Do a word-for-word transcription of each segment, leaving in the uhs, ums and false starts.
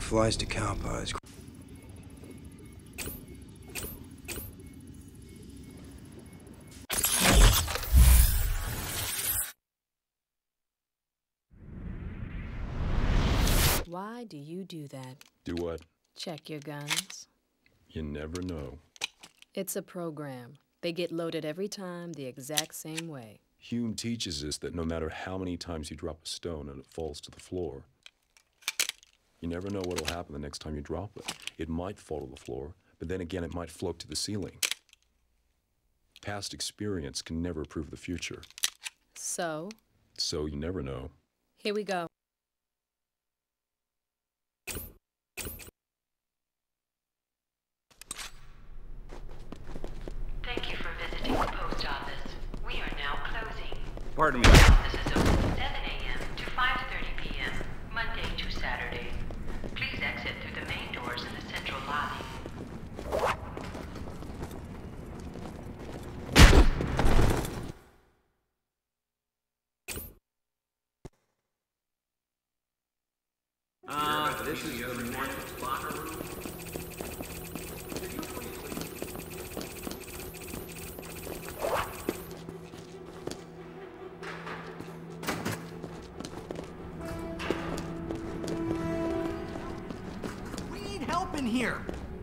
flies to cow pies. Why do you do that? Do what? Check your guns. You never know. It's a program. They get loaded every time the exact same way. Hume teaches us that no matter how many times you drop a stone and it falls to the floor, you never know what'll happen the next time you drop it. It might fall to the floor, but then again it might float to the ceiling. Past experience can never prove the future. So? So you never know. Here we go. Thank you for visiting the post office. We are now closing. Pardon me. The office is open seven A M to five thirty P M, Monday to Saturday. Please exit through the main doors in the central lobby. Uh, this is the reinforcements locker room. We need help in here.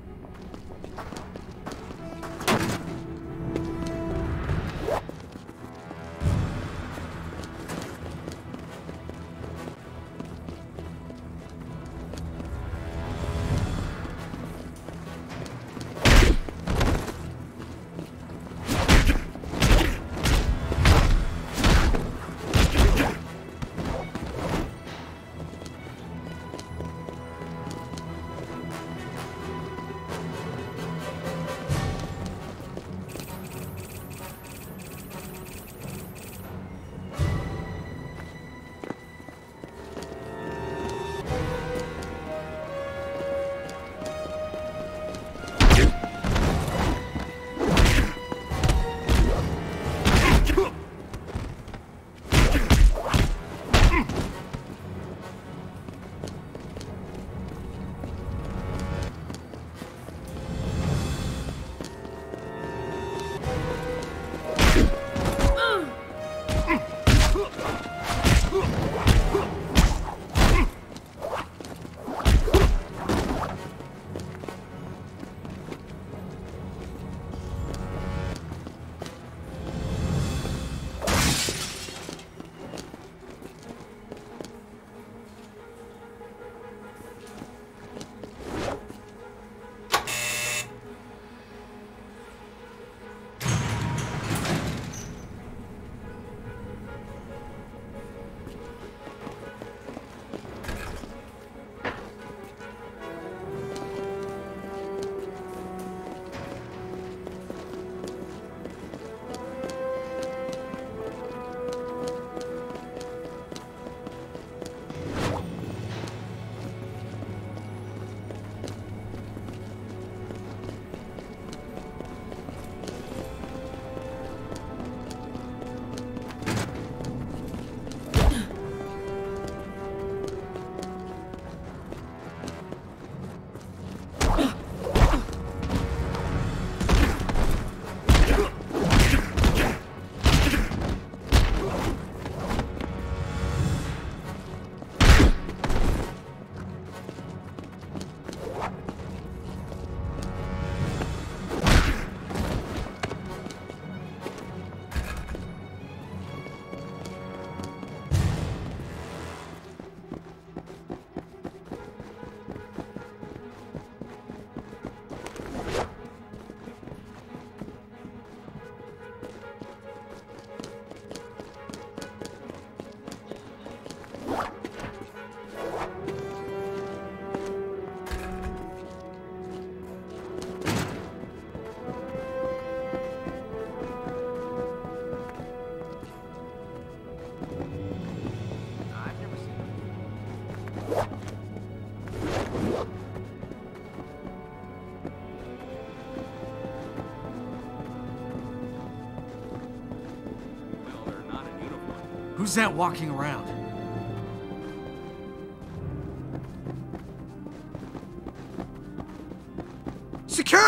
Who's that walking around?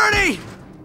Security!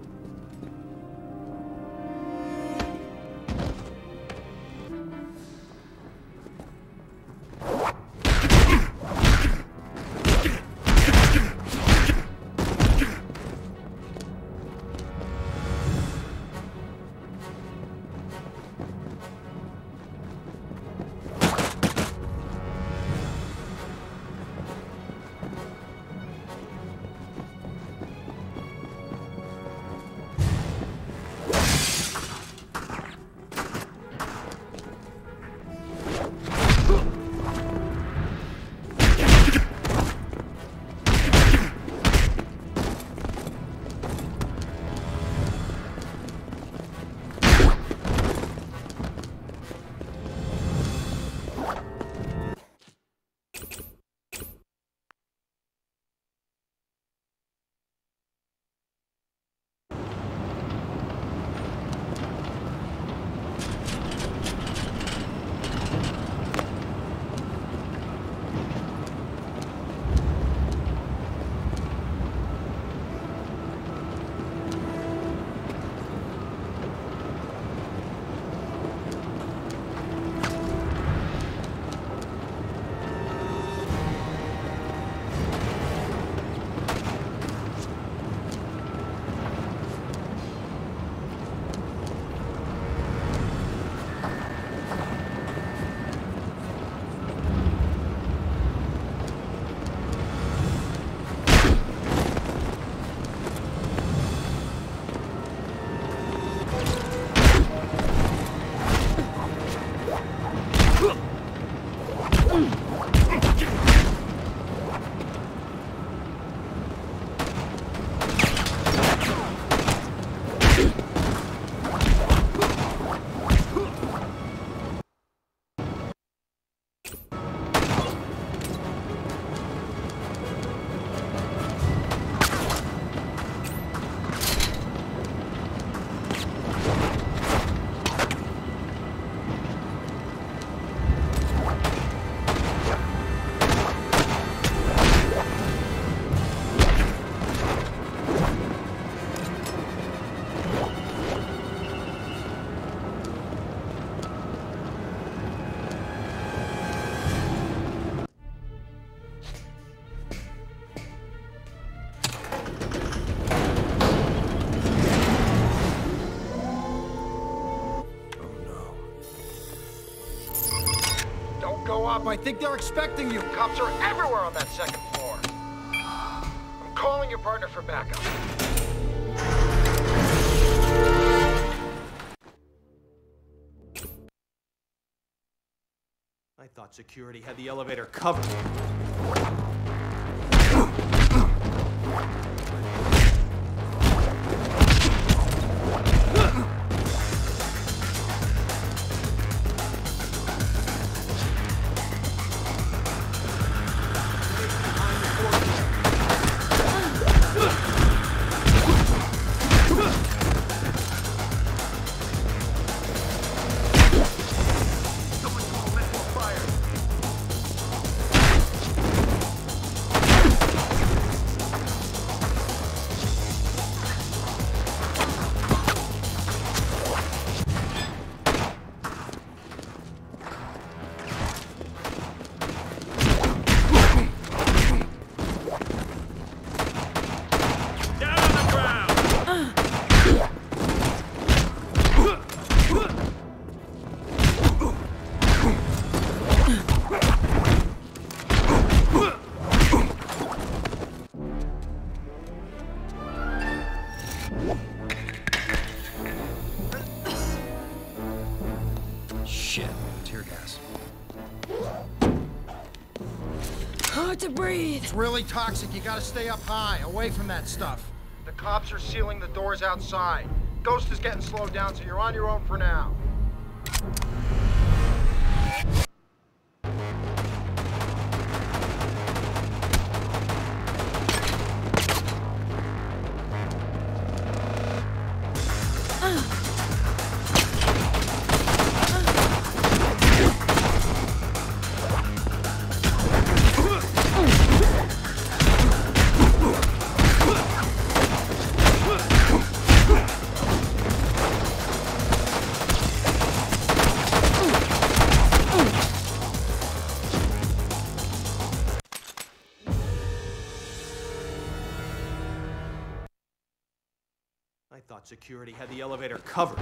Go up. I think they're expecting you. Cops are everywhere on that second floor. I'm calling your partner for backup. I thought security had the elevator covered. Shit, tear gas. Hard to breathe. It's really toxic. You gotta stay up high, away from that stuff. The cops are sealing the doors outside. Ghost is getting slowed down, so you're on your own for now. security had the elevator covered.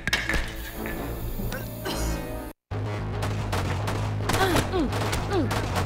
Mm.